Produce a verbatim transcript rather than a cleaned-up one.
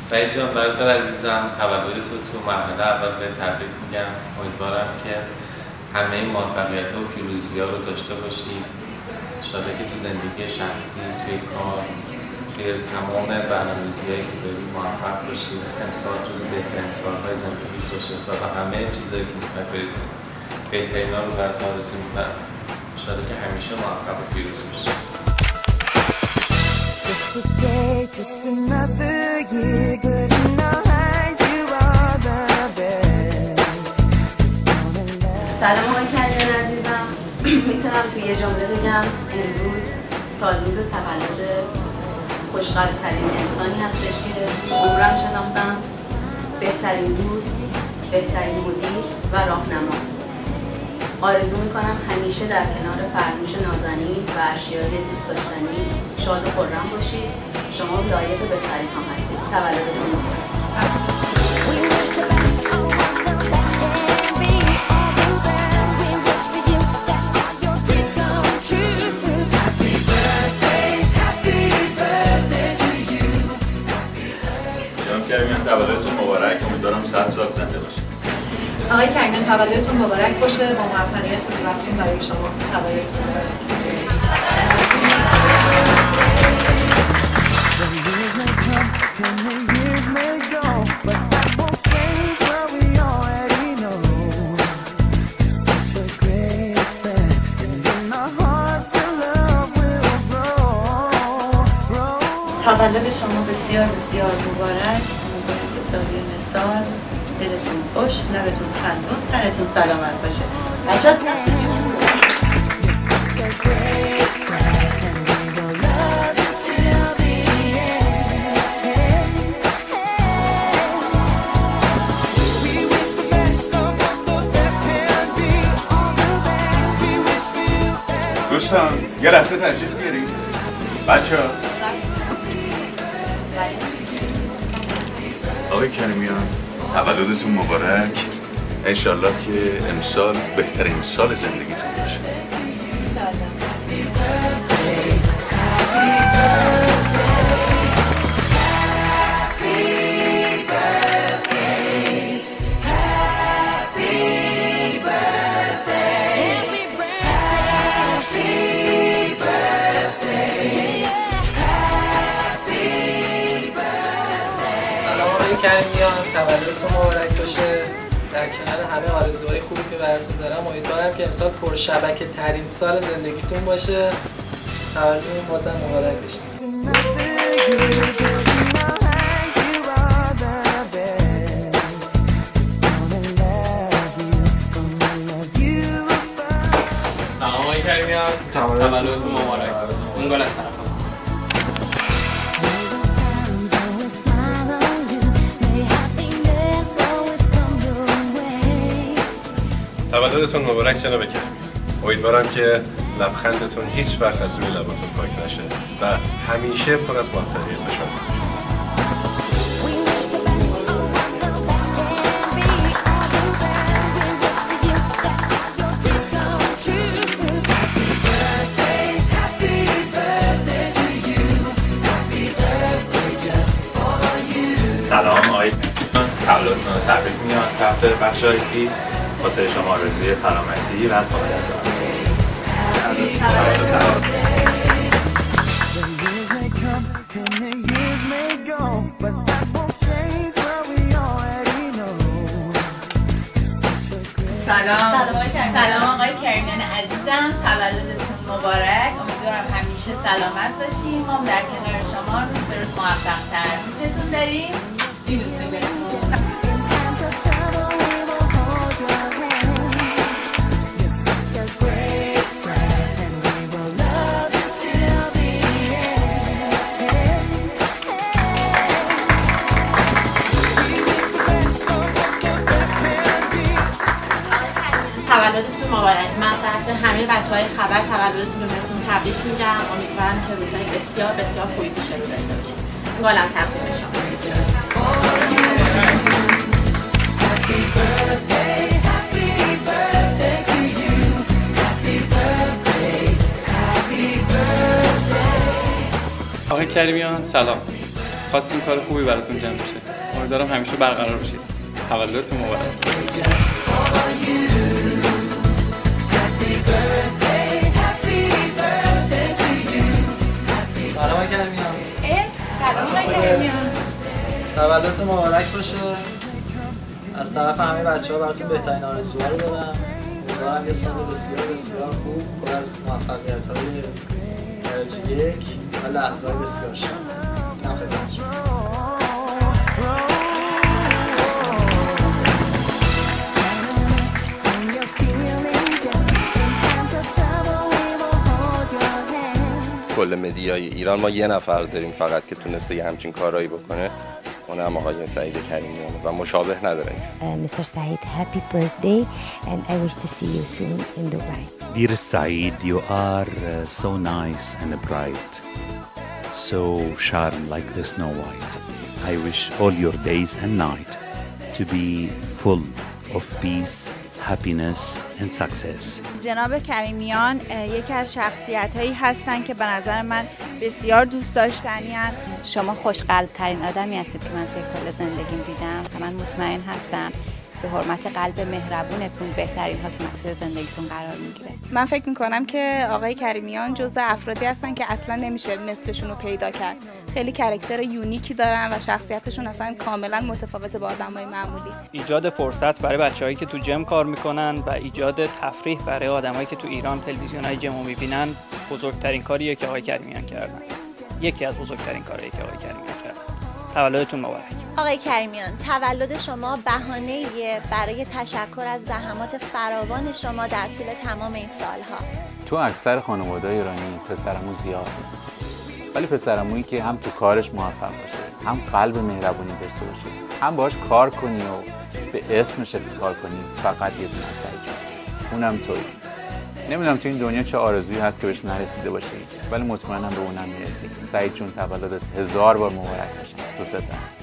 سعید جان برادر عزیزم، تولد تو تو مرحله اول به تبریک میگم. امیدوارم که همه این موفقیت و پیروزی ها رو داشته باشی. انشالله که تو زندگی شخصی، توی کار، توی تمام برنامه‌ریزی‌هایی که داری موفق باشی. امسال جزو بهترین سال‌های زندگی باشه و به همه چیزایی که میخوای برسی بهترین ها رو برات آرزو می‌کنم. انشالله که همیشه موفق و پیروز باشی. Just a day, just another year, good in our eyes, you are the best. سلام آقای کریمی عزیزم. میتونم توی یه جمله بگم امروز سالروز تولد خوشقلب‌ترین انسانی هستش که عمرم شناختم، بهترین دوست، بهترین مدیر و راهنما. آرزو میکنم همیشه در کنار فرنوش نازنین و اشیای دوست داشتنی شاد و خرم باشید. شما لایق بهترین هم هستید. تولدتون مبارک. جناب کریمیان تولدتون مبارک. امیدوارم صد سال زنده باشید. آقای کریمیان تولدتون مبارک باشه. با موفقیت و رفتیم برای شما. تولدتون مبارک. تولد شما بسیار بسیار مبارک. امیدوارم که سالیان سال دلتون خوش، لبتون خندون، سرتون سلامت باشه. بچه‌ها دستتون دوستان یه لحظه تشریف بیارید بچه‌ها. آقای کریمیان تولدتون مبارک. انشالله که امسال بهترین سال زندگیتون باشه. کریمیان تولدتون مبارک باشه. در کنار همه آرزوهای خوبی که براتون دارم امیدوارم که امسال پرشبکه ترین سال زندگیتون باشه. تولدتون بازم مبارک بشه. سلام آقای کریمیان تولدتون مبارک. اون گل از طرف تولدتون مبارک جناب کریمی. امیدوارم که لبخندتون هیچ وقت از روی لباتون پاک نشه و همیشه پر از موفقیت و شادی باشه. سلام آقای تولدتون رو تبریک میگم. طرف بخش آیتی واسه شما آرزوی سلامتی و سعادت دارم. سلام سلام آقای کریمیان عزیزم، تولدتون مبارک. امیدوارم همیشه سلامت باشیم. ما در کنار شما روز به روز موفق تر. دوستتون داریم. می‌بوسیم بهتون. تولدتون مبارک. من از طرف همه بچه‌های خبر تولدتون رو بهتون تبریک میگم. امیدوارم که روزهای بسیار بسیار خوبی پیش رو داشته باشید. گلم تقدیم شما. آقای کریمیان سلام. خواستیم کار خوبی براتون جمع بشه. امیدوارم همیشه برقرار باشید. تولدتون مبارک. سلام آقای کرمیان. سلام آقای کرمیان. تولدتون مبارک باشه. از طرف همه بچه‌ها براتون بهترین آرزوها رو دارم. امیدوارم یه سال بسیار بسیار خوب پر از موفقیت‌های درجه یک و لحظه‌های بسیار شاد. اینم خدمت شما. کل مدیای ایران ما یه نفر داریم فقط که تونسته یه همچین کارایی بکنه، اونم آقای سعید کریمیان و مشابه نداره. Mister Saeed, happy birthday and I wish to see you soon in Dubai. Dear Saeed, you are uh, so nice and bright, so sharp like the Snow White. I wish all your days and night to be full of peace, happiness and success. جناب کریمیان یکی از شخصیت‌هایی هستند که به نظر من بسیار دوست داشتنی هستند. شما خوشقلب ترین آدمی هستید که من توی کل زندگیم دیدم و من مطمئن هستم به حرمت قلب مهربونتون بهترین ها تو مسیر زندگیتون قرار میگیره. من فکر میکنم که آقای کریمیان جزء افرادی هستن که اصلا نمیشه مثلشون رو پیدا کرد. خیلی کاراکتر یونیکی دارن و شخصیتشون اصلا کاملا متفاوته با آدمای معمولی. ایجاد فرصت برای بچه‌هایی که تو جم کار میکنن و ایجاد تفریح برای آدمایی که تو ایران تلویزیون‌های جم رو میبینن بزرگترین کاریه که آقای کریمیان کردن. یکی از بزرگترین کارهایی که آقای کریمیان کردن. تولدتون مبارک. آقای کریمیان، تولد شما بهانه‌ایه برای تشکر از زحمات فراوان شما در طول تمام این سالها. تو اکثر خانواده‌های ایرانی پسرعمو زیاد، ولی پسرعمویی که هم تو کارش موفق باشه، هم قلب مهربونی داشته باشه، هم باهاش کار کنی و به اسمش افتخار کنی، فقط یه دونه سعید جان، اونم تویی. نمیدونم تو این دنیا چه آرزویی هست که بهش نرسیده باشی، ولی مطمئنم به اونم میرسی. سعید جون، تولدت هزار بار مبارک باشه. دوست دارم.